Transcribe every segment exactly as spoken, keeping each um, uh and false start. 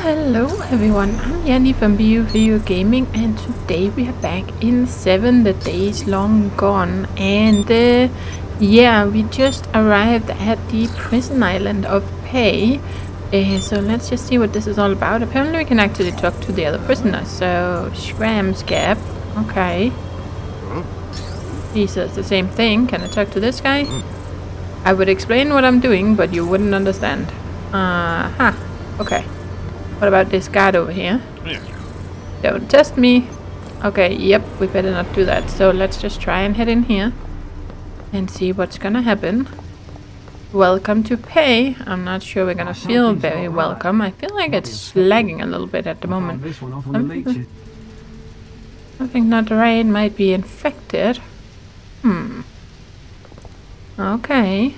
hello everyone, I'm Yanni from B U V U Gaming, and today we are back in seven, the days long gone, and uh, yeah, we just arrived at the prison island of Pei, uh, so let's just see what this is all about. Apparently we can actually talk to the other prisoners, so Schramsgap, okay. He says the same thing. Can I talk to this guy? I would explain what I'm doing, but you wouldn't understand. Uh-huh, okay. What about this guard over here? Don't test me. Okay, yep, we better not do that. So let's just try and head in here and see what's gonna happen. Welcome to Pei. I'm not sure we're gonna feel very welcome. I feel like it's lagging a little bit at the moment. Something, something not right, might be infected. Hmm. Okay.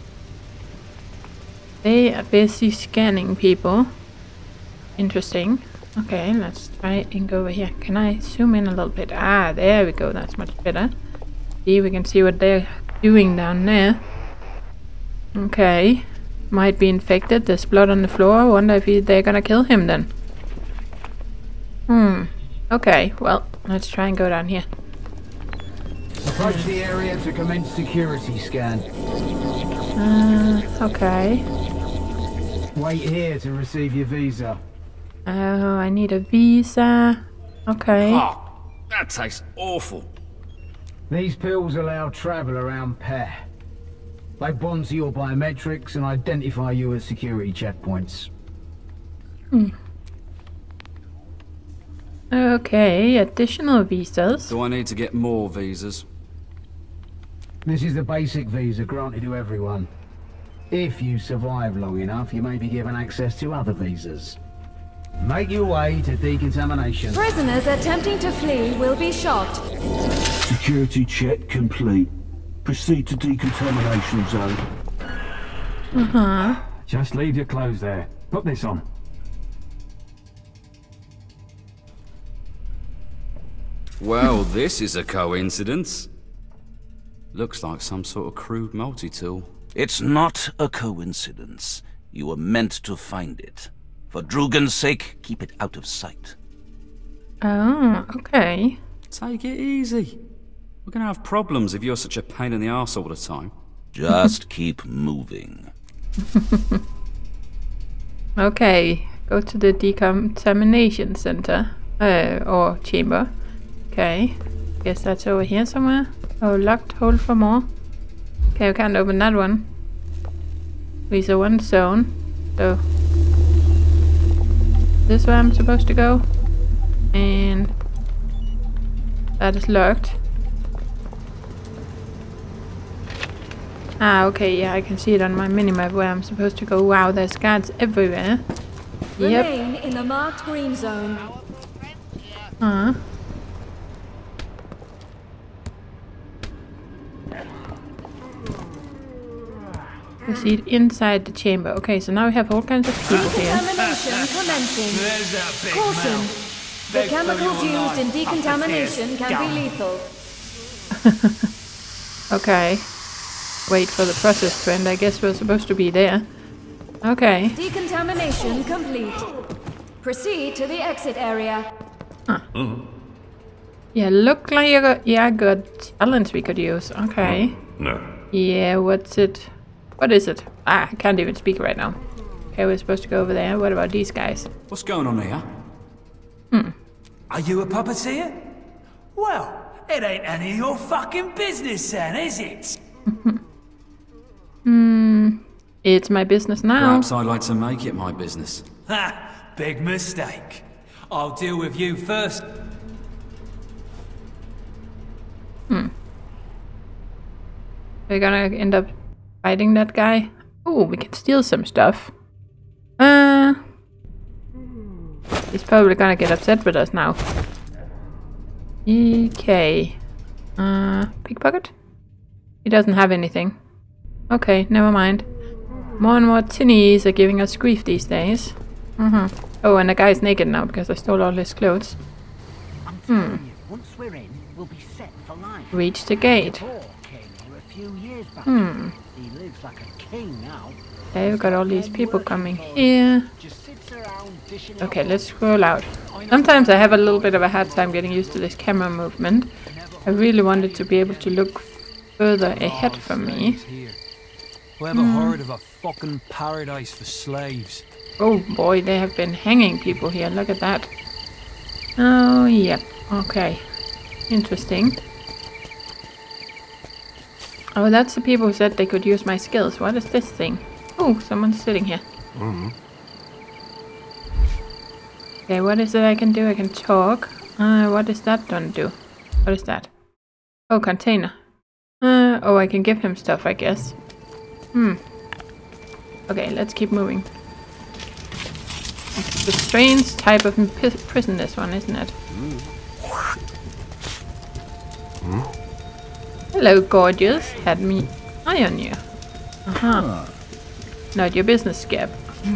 They are busy scanning people. Interesting. Okay, let's try and go over here. Can I zoom in a little bit? Ah, there we go. That's much better. See, we can see what they're doing down there. Okay. Might be infected. There's blood on the floor. Wonder if he, they're gonna kill him then. Hmm. Okay, well, let's try and go down here. Approach the area to commence security scan. Uh, okay. Wait here to receive your visa. Oh, I need a visa. Okay. Oh, that tastes awful. These pills allow travel around Pei. They bond to your biometrics and identify you at security checkpoints. Hmm. Okay, additional visas. Do I need to get more visas? This is the basic visa granted to everyone. If you survive long enough, you may be given access to other visas. Make your way to decontamination. Prisoners attempting to flee will be shot. Security check complete. Proceed to decontamination zone. Uh-huh. Just leave your clothes there. Put this on. Well, this is a coincidence. Looks like some sort of crude multi-tool. It's not a coincidence. You were meant to find it. For Drugan's sake, keep it out of sight. Oh, okay. Take it easy. We're gonna have problems if you're such a pain in the arse all the time. Just keep moving. Okay, go to the decontamination center. Uh, or chamber. Okay. Guess that's over here somewhere. Oh, locked. Hold for more. Okay, we can't open that one. Visa one zone. So this is where I'm supposed to go. And that is locked. Ah, okay, yeah, I can see it on my minimap where I'm supposed to go. Wow, there's guards everywhere. Yep. Remain in the marked green zone. Huh. We see it inside the chamber. Okay, so now we have all kinds of people here. Decontamination commencing. Caution. The chemicals used in decontamination can be lethal. Okay. Wait for the process to end. I guess we're supposed to be there. Okay. Decontamination complete. Proceed to the exit area. Huh. Yeah, look like you got, yeah, got talents we could use. Okay. No. Yeah, what's it? What is it? Ah, I can't even speak right now. Okay, we're supposed to go over there. What about these guys? What's going on here? Hmm. Are you a puppeteer? Well, it ain't any of your fucking business then, is it? Hmm. It's my business now. Perhaps I'd like to make it my business. Ha! Big mistake. I'll deal with you first. Hmm. We're gonna end up fighting that guy. Oh, we can steal some stuff. Uh, he's probably gonna get upset with us now. Okay. Uh, pickpocket? He doesn't have anything. Okay, never mind. More and more tinnies are giving us grief these days. Mm-hmm. Oh, and the guy's naked now because I stole all his clothes. Hmm. Once we're in, we'll be set for life. Reach the gate. Hmm. He lives like a king now. Okay, we've got all these people coming here. Okay, let's scroll out. Sometimes I have a little bit of a hard time getting used to this camera movement. I really wanted to be able to look further ahead from me. Whoever heard of a fucking paradise for slaves? Oh boy, they have been hanging people here. Look at that. Oh, yep. Okay. Interesting. Oh, that's the people who said they could use my skills. What is this thing? Oh, someone's sitting here. Mm-hmm. Okay, what is it I can do? I can talk. Uh, what is that gonna do? What is that? Oh, container. Uh, oh, I can give him stuff, I guess. Hmm. Okay, let's keep moving. It's a strange type of prison, this one, isn't it? Mm. Mm. Hello, gorgeous. Had me eye on you. Uh-huh. Huh. Not your business, Scab.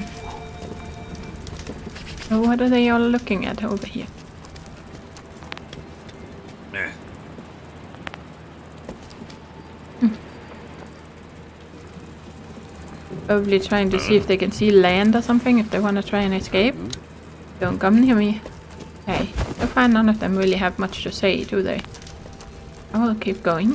So what are they all looking at over here? Hmm. Probably trying to see if they can see land or something, if they want to try and escape. Don't come near me. Hey, so far none of them really have much to say, do they? I will keep going.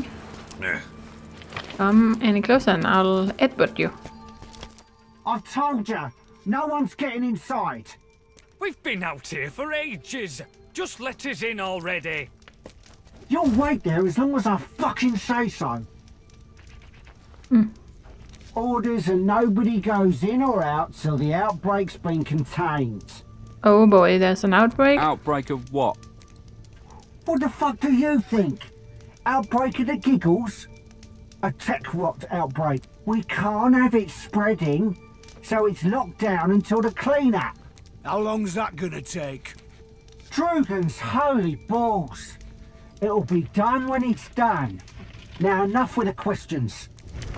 Come any closer and I'll headbutt you. I've told you, no one's getting inside. We've been out here for ages. Just let us in already. You'll wait there as long as I fucking say so. Hmm. Orders and nobody goes in or out till the outbreak's been contained. Oh boy, there's an outbreak? Outbreak of what? What the fuck do you think? Outbreak of the giggles? A tech rot outbreak. We can't have it spreading, so it's locked down until the clean-up. How long's that gonna take? Drugan's holy balls. It'll be done when it's done. Now enough with the questions.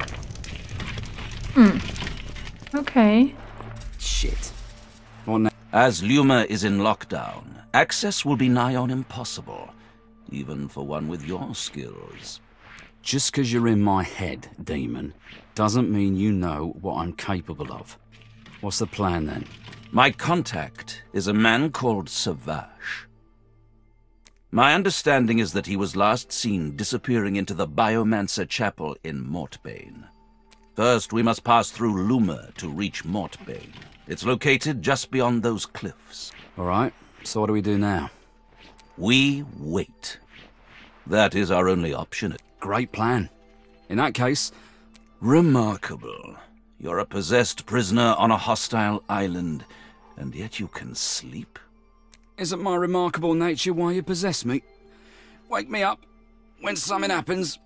Hmm. Okay. Shit. What now? As Luma is in lockdown, access will be nigh on impossible, even for one with your skills. Just because you're in my head, demon, doesn't mean you know what I'm capable of. What's the plan then? My contact is a man called Savage. My understanding is that he was last seen disappearing into the Biomancer Chapel in Mortbane. First, we must pass through Luma to reach Mortbane. It's located just beyond those cliffs. All right, so what do we do now? We wait. That is our only option. Great plan. In that case... Remarkable. You're a possessed prisoner on a hostile island, and yet you can sleep? Isn't my remarkable nature why you possess me? Wake me up when something happens.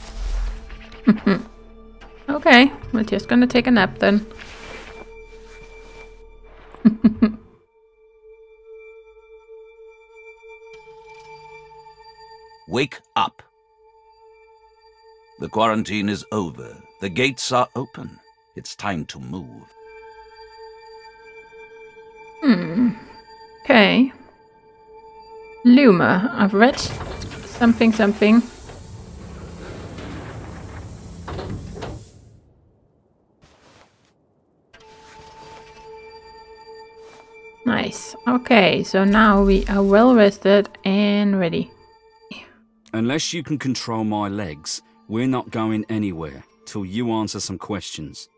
Okay, we're just gonna take a nap then. Wake up. The quarantine is over. The gates are open. It's time to move. Hmm. Okay. Luma. I've read something something. Nice. Okay, so now we are well rested and ready. Unless you can control my legs, we're not going anywhere till you answer some questions.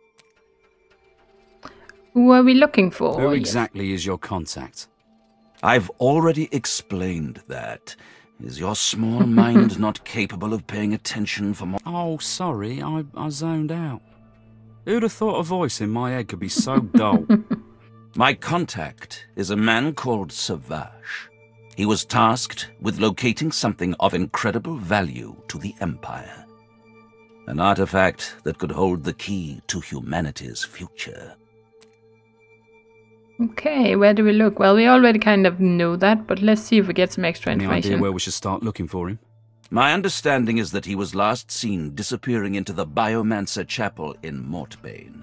Who are we looking for? Who exactly is your contact? I've already explained that. Is your small mind not capable of paying attention for more? Oh, sorry, I, I zoned out. Who'd have thought a voice in my head could be so dull? My contact is a man called Savage. He was tasked with locating something of incredible value to the Empire. An artifact that could hold the key to humanity's future. Okay, where do we look? Well, we already kind of know that, but let's see if we get some extra Any information. idea where we should start looking for him? My understanding is that he was last seen disappearing into the Biomancer Chapel in Mortbane.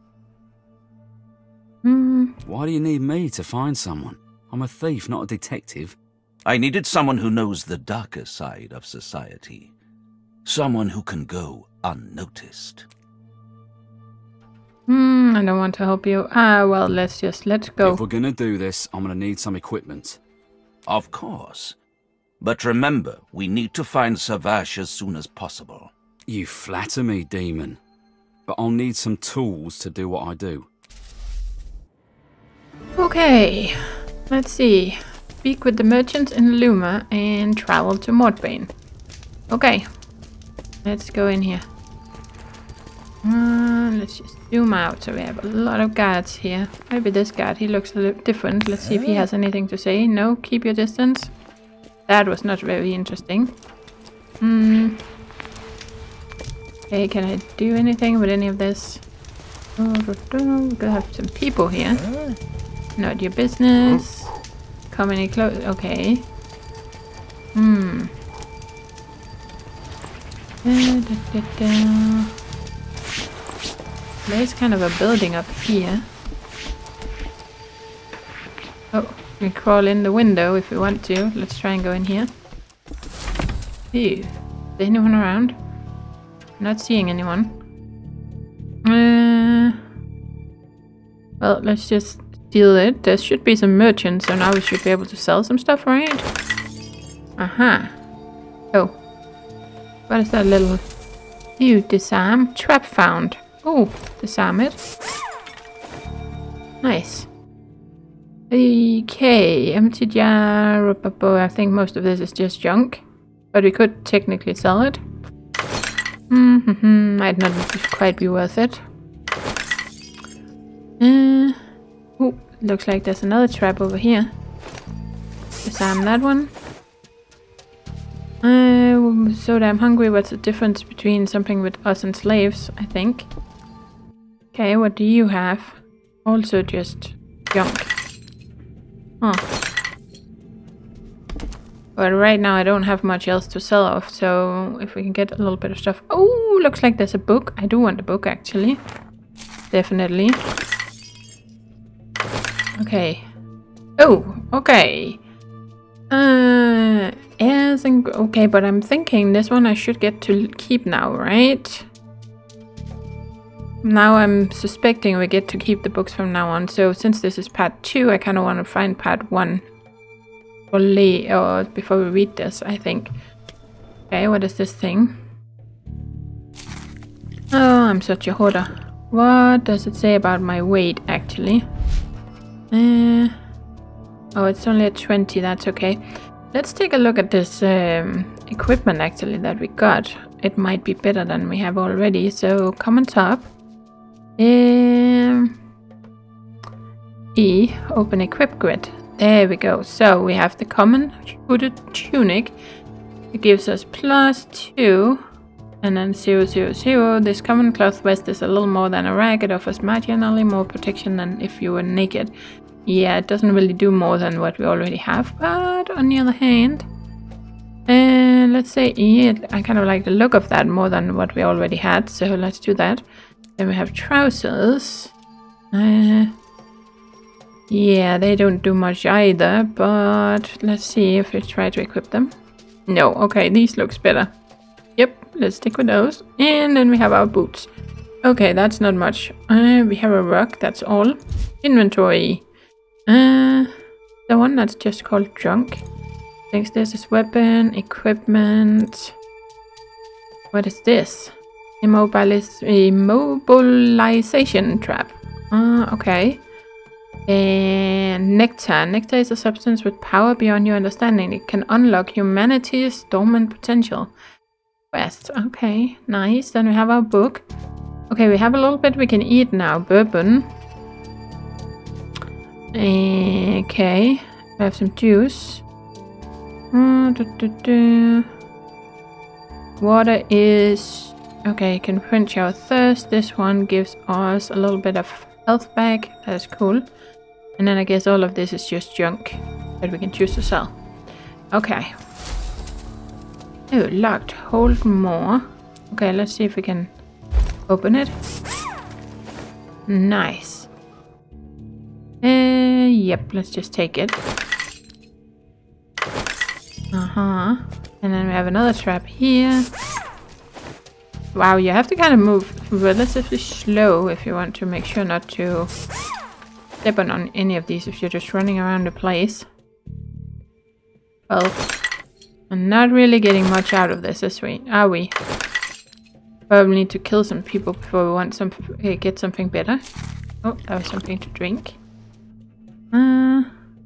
Hmm. Why do you need me to find someone? I'm a thief, not a detective. I needed someone who knows the darker side of society. Someone who can go unnoticed. Hmm, I don't want to help you. Ah, well, let's just, let's go. If we're gonna do this, I'm gonna need some equipment. Of course. But remember, we need to find Savage as soon as possible. You flatter me, Demon. But I'll need some tools to do what I do. Okay, let's see. Speak with the merchants in Luma and travel to Mortbane. Okay, let's go in here. Uh, let's just zoom out. So we have a lot of guards here. Maybe this guard, he looks a little different. Let's see if he has anything to say. No, keep your distance. That was not very interesting. Hmm. Okay, can I do anything with any of this? Oh, we could have some people here. Not your business. Come any close? Okay. Hmm. Da, da, da, da. There's kind of a building up here. Oh, we can crawl in the window if we want to. Let's try and go in here. Ew. Is there anyone around? Not seeing anyone. Uh, well, let's just steal it. There should be some merchants, so now we should be able to sell some stuff, right? Aha. Oh. What is that little... Ew, disarm. Trap found. Oh, disarm it. Nice. Okay, empty jar. I think most of this is just junk. But we could technically sell it. Mm-hmm, might not quite be worth it. Uh, oh, looks like there's another trap over here. Disarm that one. I'm so damn hungry. What's the difference between something with us and slaves, I think? Okay, what do you have? Also just junk. Huh. But right now I don't have much else to sell off, so if we can get a little bit of stuff... Oh, looks like there's a book. I do want a book, actually. Definitely. Okay. Oh, okay. Uh, yes, and okay, but I'm thinking this one I should get to keep now, right? Now I'm suspecting we get to keep the books from now on, so since this is part two, I kind of want to find part one. Or lay, or before we read this, I think. Okay, what is this thing? Oh, I'm such a hoarder. What does it say about my weight, actually? Uh, oh, it's only at twenty, that's okay. Let's take a look at this um, equipment, actually, that we got. It might be better than we have already, so come on top. Um, E, open equip grid. There we go. So we have the common hooded tunic. It gives us plus two. And then zero, zero, zero. This common cloth vest is a little more than a rag. It offers marginally more protection than if you were naked. Yeah, it doesn't really do more than what we already have. But on the other hand, uh, let's say yeah, I kind of like the look of that more than what we already had. So let's do that. Then we have trousers. Uh, Yeah, they don't do much either, but let's see if we try to equip them. No, okay, these looks better. Yep, let's stick with those. And then we have our boots. Okay, that's not much. Uh, we have a rug, that's all. Inventory. Uh, the one that's just called junk. Thanks, this is weapon, equipment. What is this? Immobilis immobilization trap. Uh, okay. And nectar. Nectar is a substance with power beyond your understanding. It can unlock humanity's dormant potential. Quest. Okay, nice. Then we have our book. Okay, we have a little bit we can eat now. Bourbon. Okay. We have some juice. Uh, do, do, do. Water is... Okay, you can quench our thirst. This one gives us a little bit of health back. That is cool. And then I guess all of this is just junk that we can choose to sell. Okay. Oh, locked. Hold more. Okay, let's see if we can open it. Nice. Uh, yep, let's just take it. Uh-huh. And then we have another trap here. Wow, you have to kind of move relatively slow if you want to make sure not to step on, on any of these if you're just running around the place. Well, I'm not really getting much out of this, is we? Are we? Probably need to kill some people before we want some uh, get something better. Oh, that was something to drink. Uh,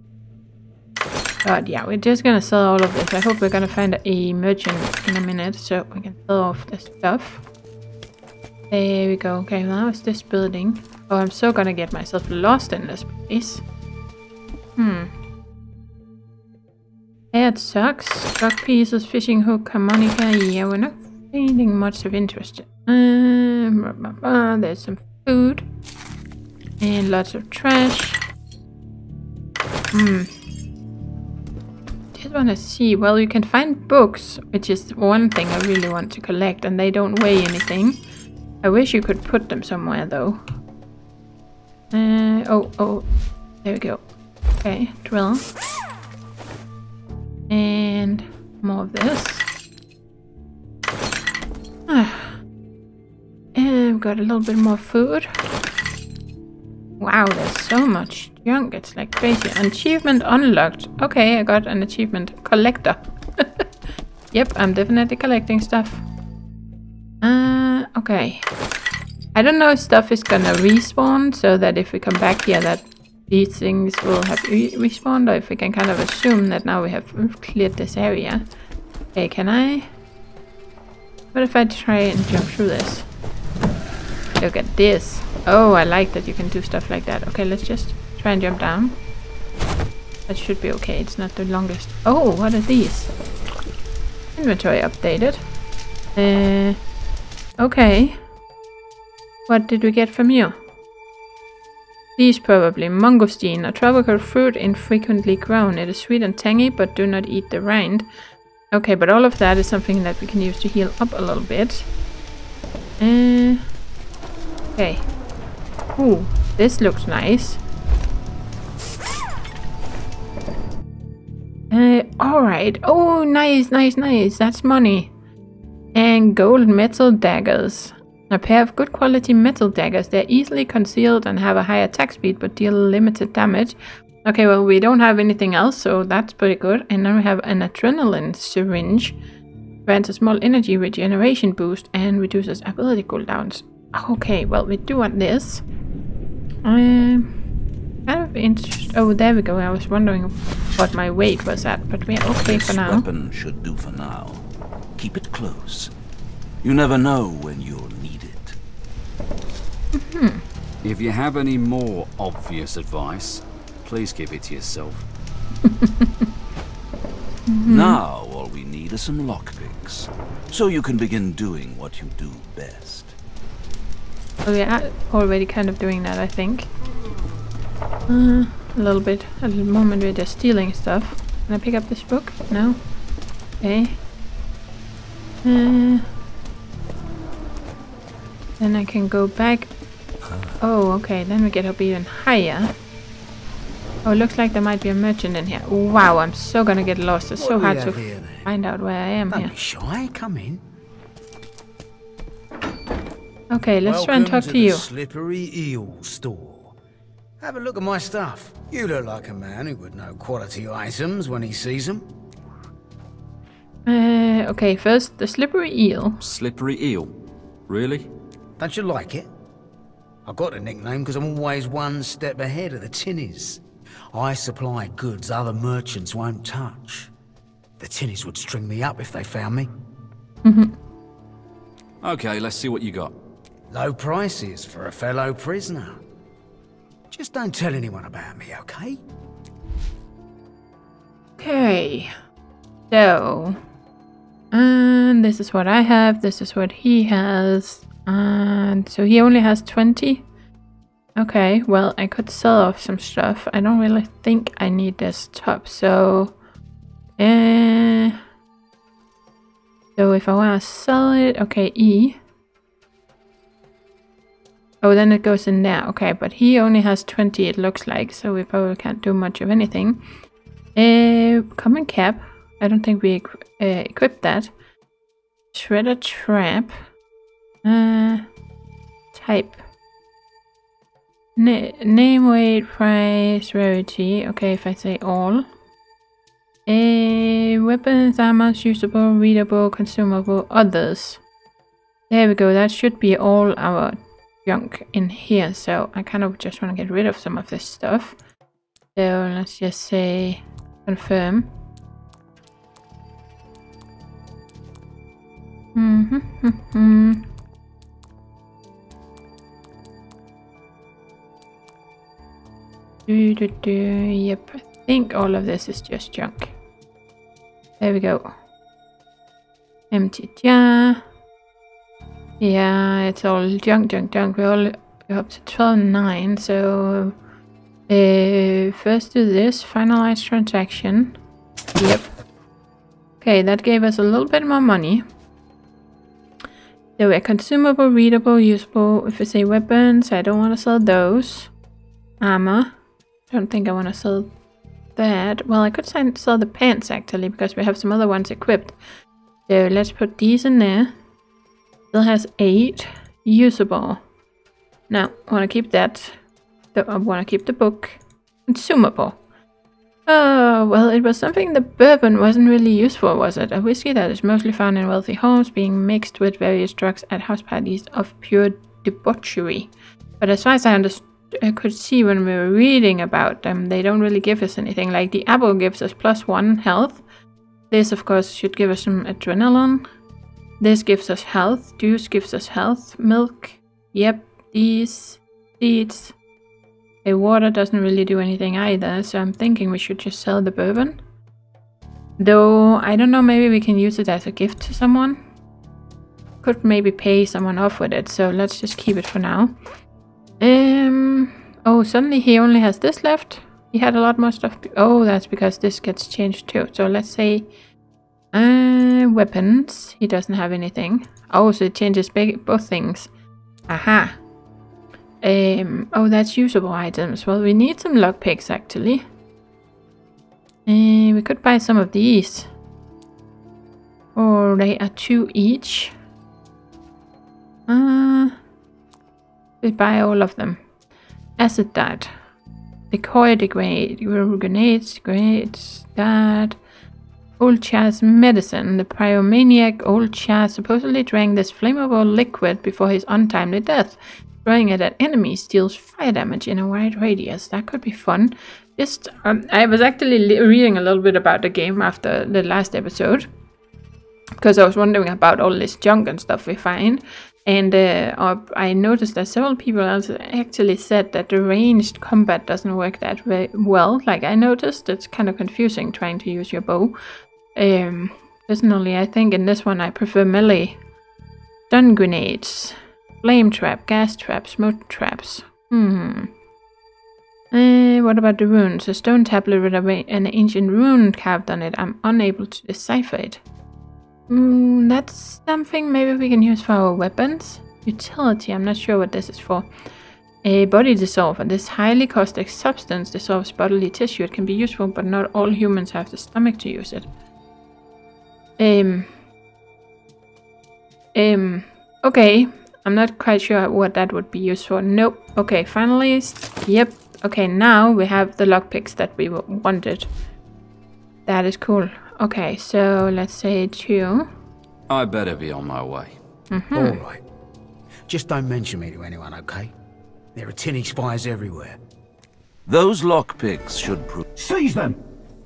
but yeah, we're just gonna sell all of this. I hope we're gonna find a merchant in a minute so we can sell off the stuff. There we go. Okay, now it's this building. Oh, I'm so gonna get myself lost in this place. Hmm. Head sucks. Stock pieces, fishing hook, harmonica. Yeah, we're not finding much of interest. Um, uh, there's some food. And lots of trash. Hmm. Just want to see. Well, you can find books, which is one thing I really want to collect, and they don't weigh anything. I wish you could put them somewhere, though. Uh, oh, oh. There we go. Okay, drill. And more of this. Ah. And we've got a little bit more food. Wow, there's so much junk. It's like crazy. Achievement unlocked. Okay, I got an achievement. Collector. Yep, I'm definitely collecting stuff. Uh, okay. I don't know if stuff is gonna respawn, so that if we come back here that these things will have re respawned, or if we can kind of assume that now we have cleared this area. Okay, can I? What if I try and jump through this? Look at this. Oh, I like that you can do stuff like that. Okay, let's just try and jump down. That should be okay. It's not the longest. Oh, what are these? Inventory updated. Uh, okay. What did we get from you? These probably. Mangosteen, a tropical fruit infrequently grown. It is sweet and tangy, but do not eat the rind. Okay, but all of that is something that we can use to heal up a little bit. Uh, okay. Ooh, this looks nice. Uh, alright. Oh, nice, nice, nice. That's money. And gold metal daggers. A pair of good quality metal daggers. They're easily concealed and have a high attack speed but deal limited damage. Okay, well, we don't have anything else, so that's pretty good. And then we have an adrenaline syringe. Grants a small energy regeneration boost and reduces ability cooldowns. Okay, well, we do want this. Um, kind of interesting. Oh, there we go. I was wondering what my weight was at, but we're okay for now. This weapon should do for now. Keep it close. You never know when you'll need it. Mm-hmm. If you have any more obvious advice, please keep it to yourself. Mm-hmm. Now all we need are some lockpicks, so you can begin doing what you do best. Oh, we are already kind of doing that, I think. Uh, a little bit. At the moment we're just stealing stuff. Can I pick up this book? No? Okay. Uh... Then I can go back. Oh, okay. Then we get up even higher. Oh, it looks like there might be a merchant in here. Wow, I'm so gonna get lost. It's so hard to find out where I am here. Don't be shy. Come in. Okay, let's try and talk to you. Welcome to the Slippery Eel store. Have a look at my stuff. You look like a man who would know quality items when he sees them. Uh, okay, first, the Slippery Eel. Slippery Eel? Really? Don't you like it? I got the nickname because I'm always one step ahead of the tinnies. I supply goods other merchants won't touch. The tinnies would string me up if they found me. Mm-hmm. Okay, let's see what you got. Low prices for a fellow prisoner. Just don't tell anyone about me, okay? Okay. So... And this is what I have, this is what he has. And so he only has twenty. Okay, well, I could sell off some stuff. I don't really think I need this top, so... Uh, so if I want to sell it... Okay, E. Oh, then it goes in there. Okay, but he only has twenty, it looks like, so we probably can't do much of anything. Uh, common cap. I don't think we uh, equipped that. Shredder trap. Uh, type. Na name, weight, price, rarity. Okay, if I say all. Uh, weapons, armor, usable, readable, consumable, others. There we go. That should be all our junk in here. So I kind of just want to get rid of some of this stuff. So let's just say confirm. Mm-hmm. Mm-hmm. Do, do, do. Yep, I think all of this is just junk. There we go. Empty jar. Yeah, it's all junk, junk, junk. We're all we're up to twelve nine, so uh, first do this. Finalize transaction. Yep. Okay, that gave us a little bit more money. So we're consumable, readable, usable. If we say weapons, I don't want to sell those. Armor. Don't think I want to sell that. Well, I could sell the pants actually, because we have some other ones equipped. So let's put these in there. Still has eight. Usable. Now, I want to keep that. I want to keep the book. Consumable. Oh, well, it was something the bourbon wasn't really used for, was it? A whiskey that is mostly found in wealthy homes, being mixed with various drugs at house parties of pure debauchery. But as far as I understood, I could see when we were reading about them, they don't really give us anything. Like the apple gives us plus one health. This, of course, should give us some adrenaline. This gives us health. Juice gives us health. Milk. Yep. These. Seeds. A water doesn't really do anything either, so I'm thinking we should just sell the bourbon. Though, I don't know, maybe we can use it as a gift to someone. Could maybe pay someone off with it, so let's just keep it for now. Um. Oh, suddenly he only has this left. He had a lot more stuff. Oh, that's because this gets changed too. So let's say uh, weapons. He doesn't have anything. Oh, so it changes both things. Aha. Um. Oh, that's usable items. Well, we need some lockpicks actually. Uh, we could buy some of these. Or they are two each. Uh. We buy all of them. Acid dart. Decoy, degrade, grenades, grenades, dart. Old Char's medicine. The pyromaniac Old Char supposedly drank this flammable liquid before his untimely death. Throwing it at enemies deals fire damage in a wide radius. That could be fun. Just, um, I was actually reading a little bit about the game after the last episode. Because I was wondering about all this junk and stuff we find. And uh, I noticed that several people actually said that the ranged combat doesn't work that very well. Like I noticed, it's kind of confusing trying to use your bow. Um, personally, I think in this one I prefer melee. Stun grenades, flame trap, gas trap, smoke traps. Hmm. Uh, what about the runes? A stone tablet with an ancient rune carved on it. I'm unable to decipher it. Mm, that's something maybe we can use for our weapons. Utility, I'm not sure what this is for. A body dissolver. This highly caustic substance dissolves bodily tissue. It can be useful, but not all humans have the stomach to use it. Um. Um. Okay. I'm not quite sure what that would be used for. Nope. Okay, finally. Yep. Okay, now we have the lockpicks that we wanted. That is cool. Okay, so let's say two. I better be on my way. Mm-hmm. All right. Just don't mention me to anyone, okay? There are tinny spies everywhere. Those lockpicks should prove... Seize them!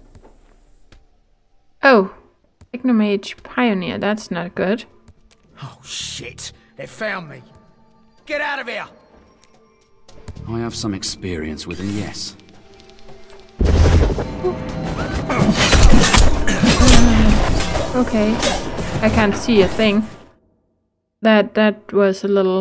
Oh. Technomage Pioneer, that's not good. Oh, shit. They found me. Get out of here! I have some experience with them, yes. Okay, I can't see a thing. That that was a little...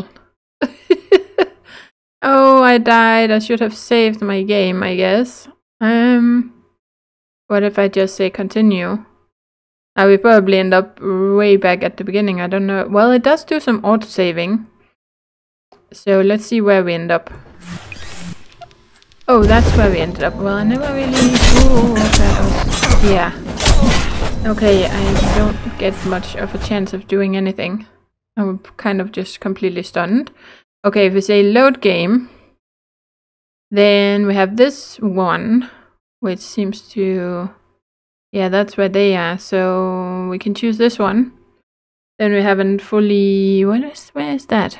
Oh, I died. I should have saved my game, I guess. Um, what if I just say continue? I will probably end up way back at the beginning. I don't know. Well, it does do some auto-saving. So let's see where we end up. Oh, that's where we ended up. Well, I never really... Ooh, that was... Yeah. Okay, I don't get much of a chance of doing anything. I'm kind of just completely stunned. Okay, if we say load game, then we have this one, which seems to... Yeah, that's where they are. So we can choose this one. Then we haven't fully... What is, where is that?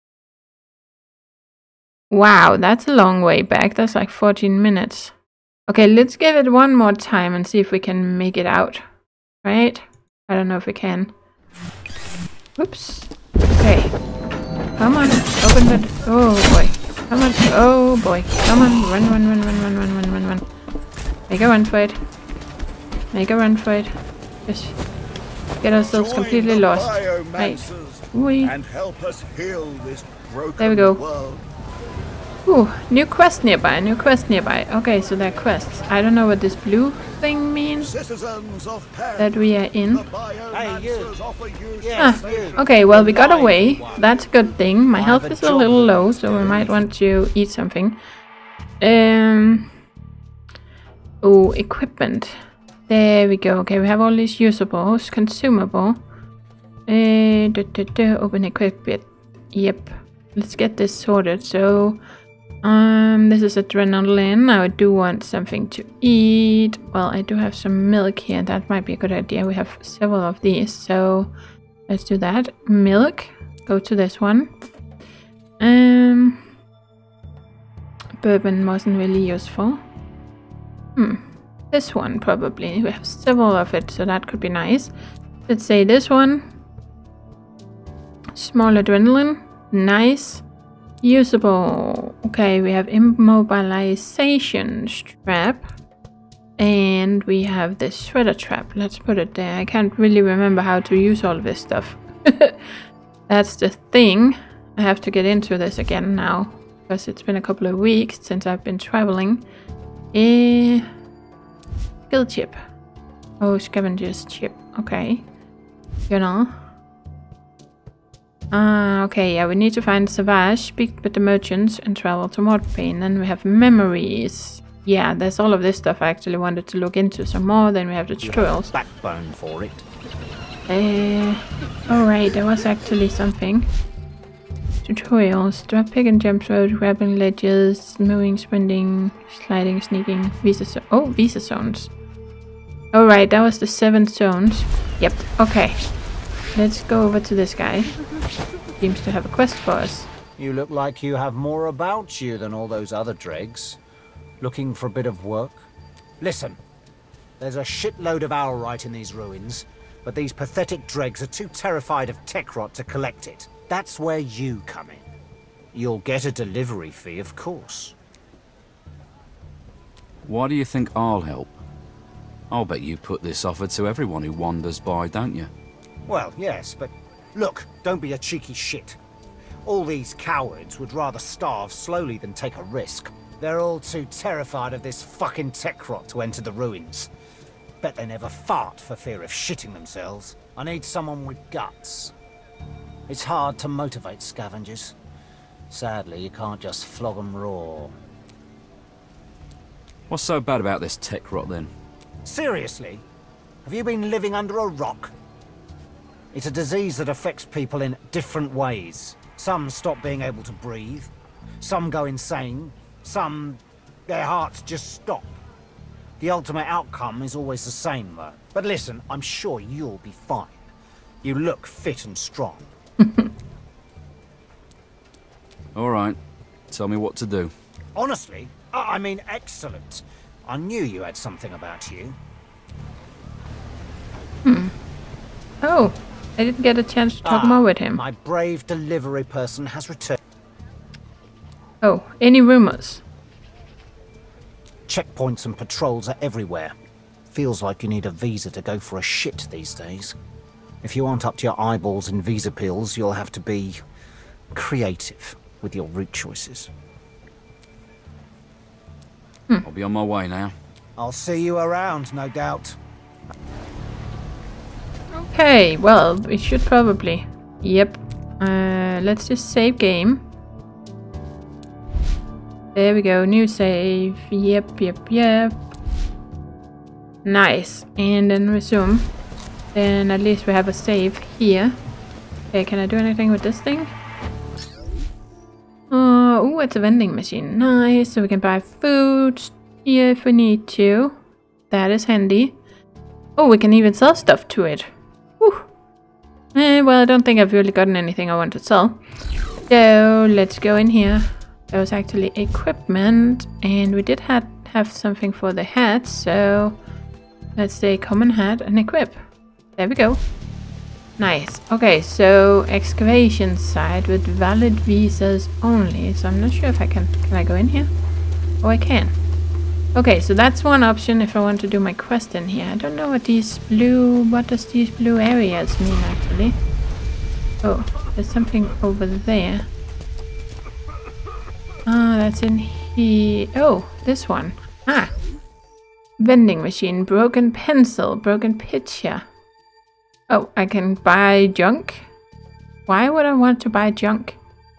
Wow, that's a long way back. That's like fourteen minutes. Okay, let's give it one more time and see if we can make it out. Right? I don't know if we can. Whoops. Okay. Come on. Open it. Oh boy. Come on. Oh boy. Come on. Run, run, run, run, run, run, run, run, run. Make a run for it. Make a run for it. Just get ourselves completely lost. Right. And help us heal this broken there we go. World. Ooh, new quest nearby, new quest nearby. Okay, so they're quests. I don't know what this blue thing means that we are in. Hey, you. Ah, okay, well, we got away. That's a good thing. My health is a little low, so we might want to eat something. Um. Oh, equipment. There we go. Okay, we have all these usables. Consumable. Uh, duh, duh, duh, open equipment. Yep. Let's get this sorted. So... Um, this is adrenaline. I do want something to eat. Well, I do have some milk here. That might be a good idea. We have several of these, so let's do that. Milk. Go to this one. Um, bourbon wasn't really useful. Hmm. This one probably. We have several of it, so that could be nice. Let's say this one. Small adrenaline. Nice. Usable. Okay, we have immobilization strap. And we have the shredder trap. Let's put it there. I can't really remember how to use all this stuff. That's the thing. I have to get into this again now. Because it's been a couple of weeks since I've been traveling. Eh, skill chip. Oh, scavenger's chip. Okay. You know. Ah, uh, okay, yeah, we need to find Savage, speak with the merchants, and travel to Mortbane. Then we have memories. Yeah, there's all of this stuff I actually wanted to look into some more. Then we have the tutorials. Backbone for it. Uh, alright, there was actually something. Tutorials. Drop, pick and jump road, grabbing ledges, moving, sprinting, sliding, sneaking, visa zo- Oh, visa zones. Alright, that was the seven zones. Yep, okay. Let's go over to this guy. Seems to have a quest for us. You look like you have more about you than all those other dregs. Looking for a bit of work? Listen, there's a shitload of owlrite in these ruins, but these pathetic dregs are too terrified of tech rot to collect it. That's where you come in. You'll get a delivery fee, of course. Why do you think I'll help? I'll bet you put this offer to everyone who wanders by, don't you? Well, yes, but look, don't be a cheeky shit. All these cowards would rather starve slowly than take a risk. They're all too terrified of this fucking tech rot to enter the ruins. Bet they never fart for fear of shitting themselves. I need someone with guts. It's hard to motivate scavengers. Sadly, you can't just flog them raw. What's so bad about this tech rot then? Seriously? Have you been living under a rock? It's a disease that affects people in different ways. Some stop being able to breathe. Some go insane. Some... their hearts just stop. The ultimate outcome is always the same, though. But listen, I'm sure you'll be fine. You look fit and strong. All right. Tell me what to do. Honestly, I mean excellent. I knew you had something about you. Hmm. Oh, I didn't get a chance to talk ah, more with him. My brave delivery person has returned. Oh, any rumors? Checkpoints and patrols are everywhere. Feels like you need a visa to go for a shit these days. If you aren't up to your eyeballs in visa pills, you'll have to be creative with your route choices. Hmm. I'll be on my way now. I'll see you around, no doubt. Okay, well, we should probably. Yep. Uh, let's just save game. There we go, new save. Yep, yep, yep. Nice. And then resume. Then at least we have a save here. Okay, can I do anything with this thing? Uh, oh, it's a vending machine. Nice, so we can buy food here if we need to. That is handy. Oh, we can even sell stuff to it. Whew. Eh, well, I don't think I've really gotten anything I want to sell. So, let's go in here. There was actually equipment, and we did have, have something for the hat, so let's say common hat and equip. There we go. Nice. Okay, so excavation site with valid visas only. So I'm not sure if I can... Can I go in here? Oh, I can. Okay, so that's one option if I want to do my quest in here. I don't know what these blue... What does these blue areas mean, actually? Oh, there's something over there. Ah, that's in here. Oh, this one. Ah. Vending machine. Broken pencil. Broken picture. Oh, I can buy junk? Why would I want to buy junk?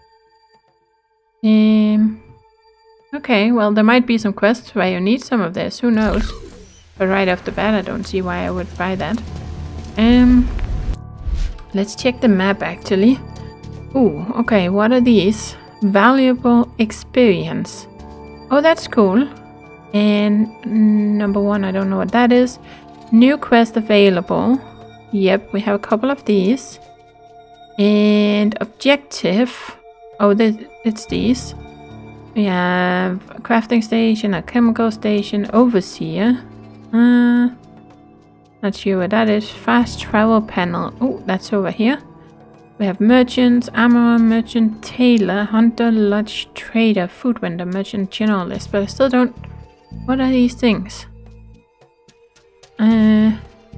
Um, okay, well, there might be some quests where you need some of this. Who knows? But right off the bat, I don't see why I would buy that. Um, let's check the map, actually. Ooh, okay, what are these? Valuable experience. Oh, that's cool. And number one, I don't know what that is. New quest available. Yep, we have a couple of these. And objective. Oh, this, it's these. We have a crafting station, a chemical station, overseer. Uh, not sure what that is. Fast travel panel. Oh, that's over here. We have merchants, armorer, merchant, tailor, hunter, lodge, trader, food vendor, merchant, generalist. But I still don't... What are these things? Uh...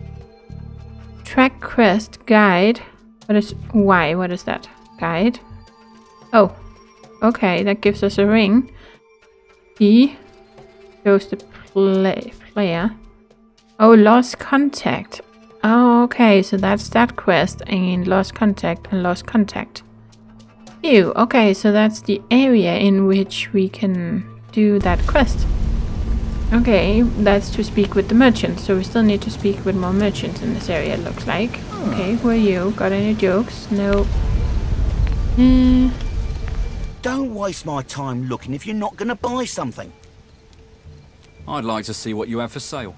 Track quest guide. What is why? What is that? Guide. Oh, okay. That gives us a ring. E shows the play player. Oh, lost contact. Oh, okay. So that's that quest and lost contact and lost contact. Ew. Okay, so that's the area in which we can do that quest. Okay, that's to speak with the merchants, so we still need to speak with more merchants in this area, it looks like. Okay, who are you? Got any jokes? No. Uh, Don't waste my time looking if you're not going to buy something. I'd like to see what you have for sale.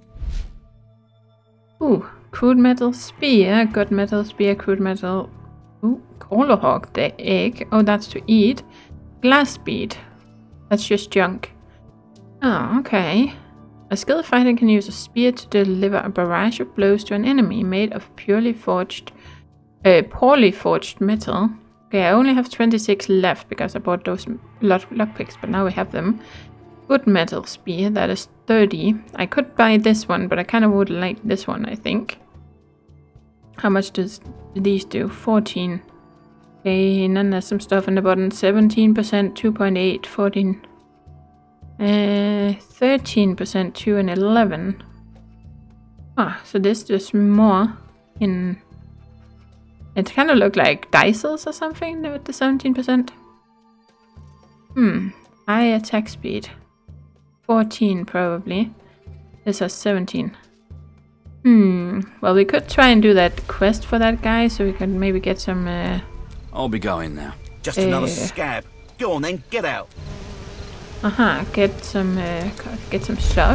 Ooh, crude metal spear, good metal spear, crude metal... Ooh, Crawler hawk, the egg. Oh, that's to eat. Glass bead. That's just junk. Oh, okay. A skilled fighter can use a spear to deliver a barrage of blows to an enemy made of purely forged, uh, poorly forged metal. Okay, I only have twenty-six left because I bought those lockpicks, but now we have them. Good metal spear, that is thirty. I could buy this one, but I kind of would like this one, I think. How much does these do? fourteen. Okay, and then there's some stuff in the bottom. seventeen percent, two point eight, fourteen. Uh, thirteen percent, two and eleven. Ah, so this does more in... It kind of looked like dices or something with the seventeen percent. Hmm, high attack speed. fourteen probably. This has seventeen. Hmm, well we could try and do that quest for that guy so we can maybe get some... Uh, I'll be going now. Just another uh, scab. Go on then, get out. Uh-huh, get some, uh, get some stuff.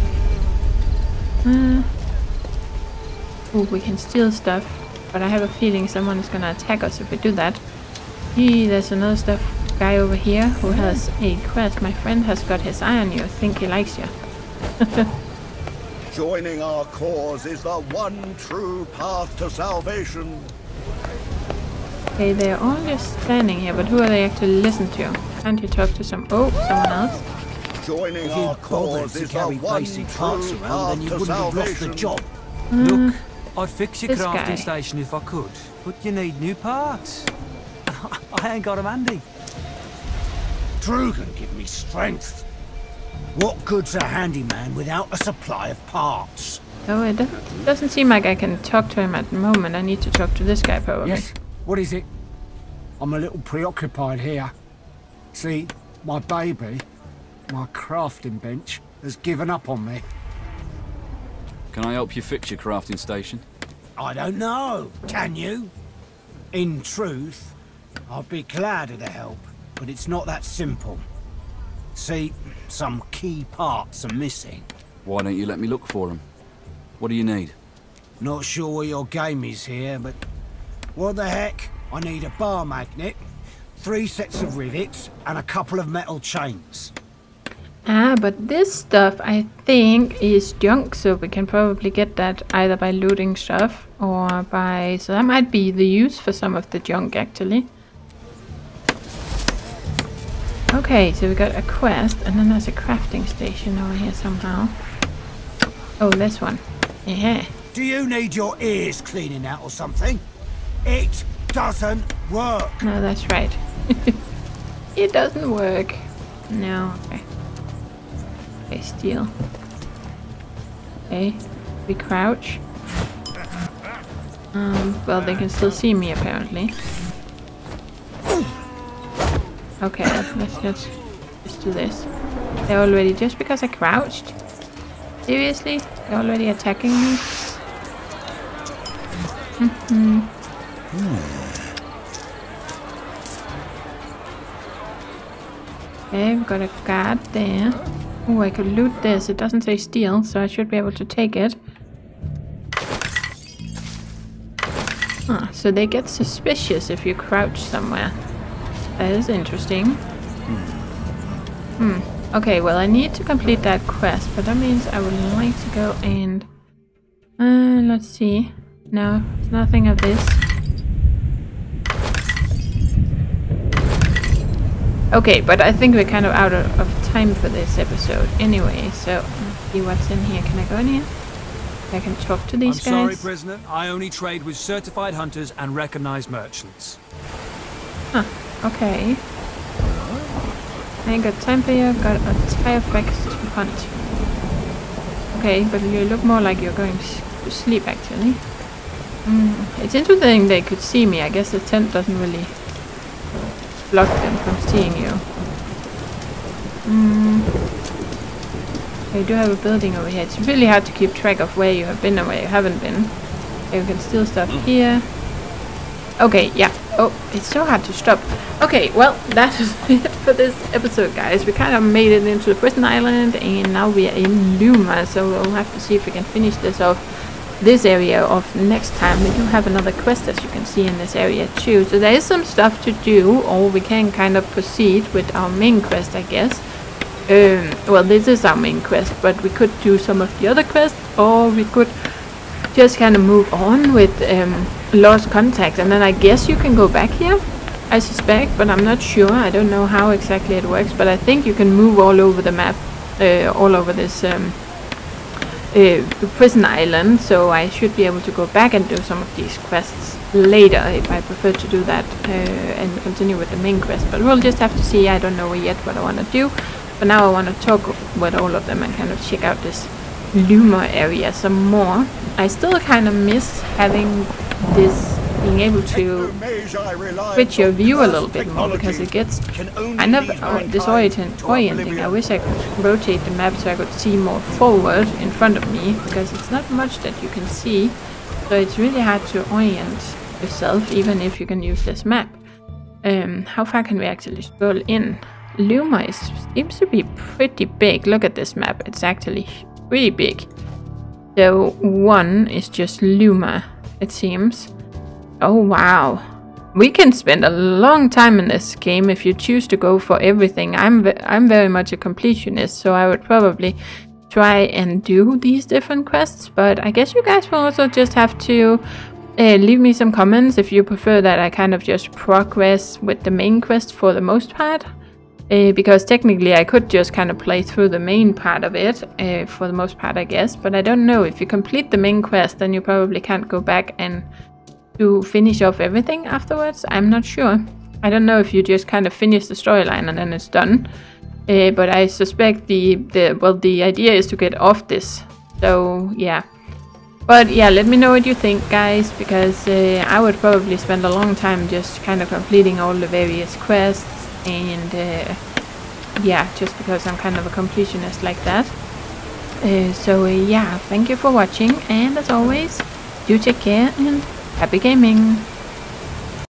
Uh, oh, we can steal stuff, but I have a feeling someone is gonna attack us if we do that. Hey, there's another stuff guy over here who has a quest. My friend has got his eye on you. I think he likes you. Joining our cause is the one true path to salvation. Okay, they're all just standing here, but who are they actually listening to? Can't you talk to some... Oh, someone else? Joining if our you'd cause to is carry the one basic true parts around, path then you to wouldn't have lost the salvation. job. Uh, Look, I'd fix your this crafting guy. station if I could, but you need new parts. I ain't got them handy. Drugan give me strength. What good's a handyman without a supply of parts? Oh, it doesn't, doesn't seem like I can talk to him at the moment. I need to talk to this guy probably. Yes, what is it? I'm a little preoccupied here. See, my baby, my crafting bench, has given up on me. Can I help you fix your crafting station? I don't know. Can you? In truth, I'd be glad of the help, but it's not that simple. See, some key parts are missing. Why don't you let me look for them? What do you need? Not sure what your game is here, but what the heck? I need a bar magnet, three sets of rivets, and a couple of metal chains. Ah, but this stuff I think is junk, so we can probably get that either by looting stuff or by... So that might be the use for some of the junk actually. Okay, so we got a quest, and then there's a crafting station over here somehow. Oh, this one. Yeah. Do you need your ears cleaning out or something? It doesn't work. No, that's right. It doesn't work. No, okay. Okay, steal. Okay, we crouch. Um, well, they can still see me apparently. Okay, let's just, just do this. They're already, just because I crouched? Seriously? They're already attacking me? Mm-hmm. Okay, we've got a guard there. Oh, I could loot this. It doesn't say steal, so I should be able to take it. Ah, so they get suspicious if you crouch somewhere. That is interesting. Hmm. Okay, well, I need to complete that quest, but that means I would like to go and... Uh, let's see. No, it's nothing of this. Okay, but I think we're kind of out of, of time for this episode anyway, so let's see what's in here. Can I go in here? I can talk to these I'm guys. sorry, prisoner. I only trade with certified hunters and recognized merchants. Huh, okay. I ain't got time for you. I've got a tire facts to hunt. Okay, but you look more like you're going to sleep actually. Mm, it's interesting they could see me. I guess the tent doesn't really block them from seeing you. Mm. I do have a building over here. It's really hard to keep track of where you have been and where you haven't been. Okay, we can steal stuff here. Okay, yeah. Oh, it's so hard to stop. Okay, well, that is it for this episode, guys. We kind of made it into the prison island, and now we are in Luma, so we'll have to see if we can finish this off. This area of next time. We do have another quest, as you can see, in this area too, so there is some stuff to do, or we can kind of proceed with our main quest, I guess. Um, well, this is our main quest, but we could do some of the other quests, or we could just kind of move on with um, Lost Contact, and then I guess you can go back here, I suspect, but I'm not sure. I don't know how exactly it works, but I think you can move all over the map, uh, all over this um, Uh, prison island, so I should be able to go back and do some of these quests later if I prefer to do that uh, and continue with the main quest, but we'll just have to see. I don't know yet what I want to do, but now I want to talk with all of them and kind of check out this Luma area some more. I still kind of miss having this, being able to switch your view a little bit more, because it gets kind of uh, disorienting. I wish I could rotate the map so I could see more forward in front of me, because it's not much that you can see, so it's really hard to orient yourself even if you can use this map. Um, how far can we actually scroll in? Luma is, seems to be pretty big. Look at this map, it's actually pretty big. So one is just Luma, it seems. Oh wow, we can spend a long time in this game if you choose to go for everything. I'm ve I'm very much a completionist, so I would probably try and do these different quests, but I guess you guys will also just have to uh, leave me some comments if you prefer that I kind of just progress with the main quest for the most part, uh, because technically I could just kind of play through the main part of it uh, for the most part, I guess, but I don't know. If you complete the main quest, then you probably can't go back and to finish off everything afterwards. I'm not sure. I don't know if you just kind of finish the storyline and then it's done. Uh, but I suspect the, the, well, the idea is to get off this. So, yeah. But, yeah, let me know what you think, guys, because uh, I would probably spend a long time just kind of completing all the various quests. And, uh, yeah, just because I'm kind of a completionist like that. Uh, so, uh, yeah, thank you for watching. And, as always, do take care and happy gaming!